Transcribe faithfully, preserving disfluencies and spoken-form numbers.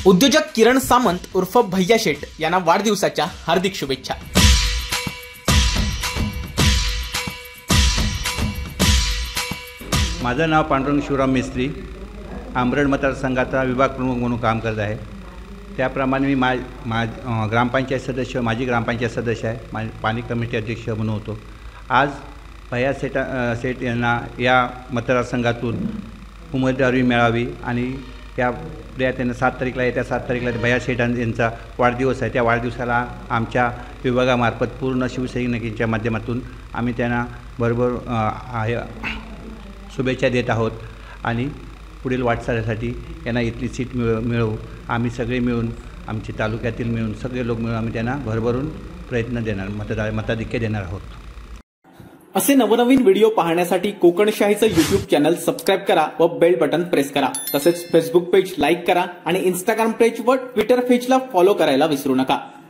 उद्योजक किरण सामंत उर्फ भैया शेठ यांना वाढदिवसाच्या हार्दिक शुभेच्छा। माझं नाव पांडुरंग शिवराम मिस्त्री, आंबरड मतदारसंघाचा विभाग प्रमुख म्हणून काम करत आहे। त्याप्रमाणे मी मा मा ग्रामपंचायत सदस्य माजी ग्रामपंचायत सदस्य आहे, मा पाणी कमिटी अध्यक्ष म्हणून होतो। आज भैया शेठ शेठ यांना या मतदारसंघातून उमेदवारी मिळावी आणि त्या त्यांना सात तारीखला येत्या सात तारीखला भैया शेठ यांचा वाढदिवस आहे। त्या वाढदिवसाला आमच्या विभागामार्फत पूर्ण शिवसैनिकांच्या माध्यमातून आम्ही त्यांना बरोबर शुभेच्छा देत आहोत आणि पुढील वाटचालीसाठी यांना इथली सीट मिळ मिळवू आम्ही सगळे मिळून आमचे तालुक्यातील मिळून सगळे लोक मिळून आम्ही त्यांना भरभरून प्रयत्न देणार मतदार मताधिक्य देणार आहोत। असे नवनवीन व्हिडिओ पाहण्यासाठी कोकणशाहीचं यूट्यूब चॅनल सबस्क्राइब करा व बेल बटन प्रेस करा। तसेच फेसबुक पेज लाईक करा आणि इंस्टाग्राम पेज व ट्विटर पेजला फॉलो करायला विसरू नका।